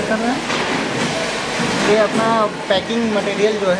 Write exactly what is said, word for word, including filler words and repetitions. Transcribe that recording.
कर रहे हैं। ये अपना पैकिंग मटेरियल जो है